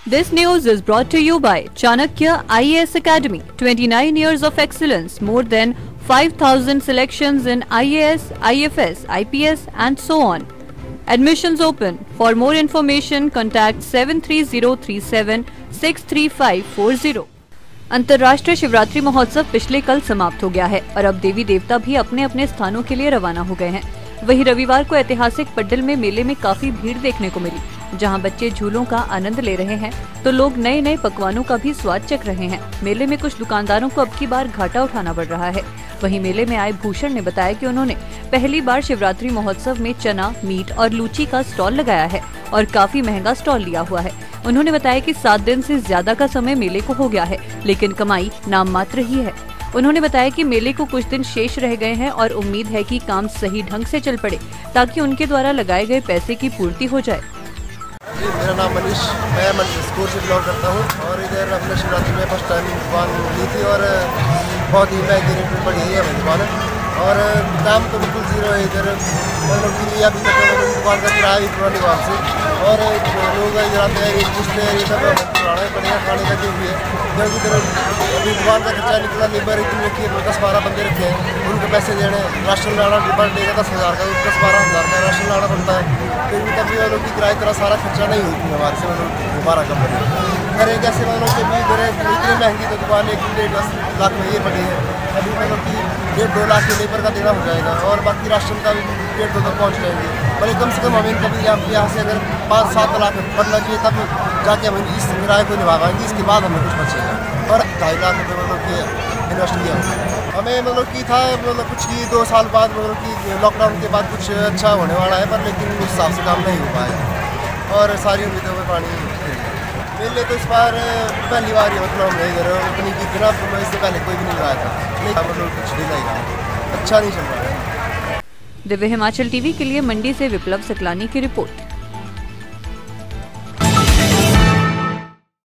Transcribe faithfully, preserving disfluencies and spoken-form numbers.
This news is brought to you by Chanakya I A S Academy. twenty-nine years of excellence, more than five thousand selections in I A S, I F S, I P S and so on. Admissions open. For more information, contact seven three zero three seven six three five four zero. अंतर्राष्ट्रीय शिवरात्रि महोत्सव पिछले कल समाप्त हो गया है और अब देवी देवता भी अपने अपने स्थानों के लिए रवाना हो गए हैं। वहीं रविवार को ऐतिहासिक पड्डल में मेले में काफी भीड़ देखने को मिली, जहां बच्चे झूलों का आनंद ले रहे हैं तो लोग नए नए पकवानों का भी स्वाद चख रहे हैं। मेले में कुछ दुकानदारों को अब की बार घाटा उठाना पड़ रहा है। वहीं मेले में आए भूषण ने बताया कि उन्होंने पहली बार शिवरात्रि महोत्सव में चना, मीट और लूची का स्टॉल लगाया है और काफी महंगा स्टॉल लिया हुआ है। उन्होंने बताया कि सात दिन से ज्यादा का समय मेले को हो गया है, लेकिन कमाई नाम मात्र ही है। उन्होंने बताया कि मेले को कुछ दिन शेष रह गए हैं और उम्मीद है कि काम सही ढंग से चल पड़े ताकि उनके द्वारा लगाए गए पैसे की पूर्ति हो जाए। मेरा नाम मनीष, मैं स्कूल से बिलोंग करता हूँ और इधर अपने शिवरात्रि में फर्स्ट टाइम दुकान ली थी और बहुत ही महंगी रेट में पड़ी है हमें दुकान और दाम तो बिल्कुल जीरो है इधर। मतलब कि अभी तक दुकान का किराया भी पुरानी दुकान से और लोग इधर आते हैं, ये पूछते हैं, ये सब पुराना पड़ेगा खाने का जो भी है। क्योंकि इधर अभी दुकान का खर्चा निकला, लेबर इतनी रखी है, दस बारह बंदे रखे हैं, उनके पैसे देने, राशन लाना डिब्बा लेगा दस हज़ार का, दस बारह हज़ार का राशन लाना पड़ता है। फिर तभी वालों की किराए तरह सारा खर्चा नहीं हुई हमारे से, मतलब दोबारा कंपनी करें कैसे वालों के भी इधर इतनी महंगी तो दुकान एक डेढ़ दस लाख में ये पड़ी है। अभी मतलब कि डेढ़ दो लाख के लेबर का देना हो जाएगा और बाकी राशन का भी डेढ़ दो तक पहुँच जाएंगे। भले कम से कम हमें कभी यहाँ से अगर पाँच सात लाख बनना चाहिए तब जाके हम इस किराए को निभा पाएंगे, इसके बाद हमें कुछ बचेगा। और ढाई लाख रुपये मतलब कि इन्वेस्ट किया हमें, मतलब कि था मतलब कुछ ही दो साल बाद मतलब कि लॉकडाउन के बाद कुछ अच्छा होने वाला है, पर लेकिन उस हिसाब से काम नहीं हो पाया और सारी उम्मीदों में पानी मेले तो इस बार पहली बार ही मतलब हमने इधर अपनी की बिना इससे पहले कोई भी नहीं लगाया था, नहीं मतलब कुछ भी नहीं, अच्छा नहीं चल रहा है। दिव्य हिमाचल टीवी के लिए मंडी से विप्लव सकलानी की रिपोर्ट।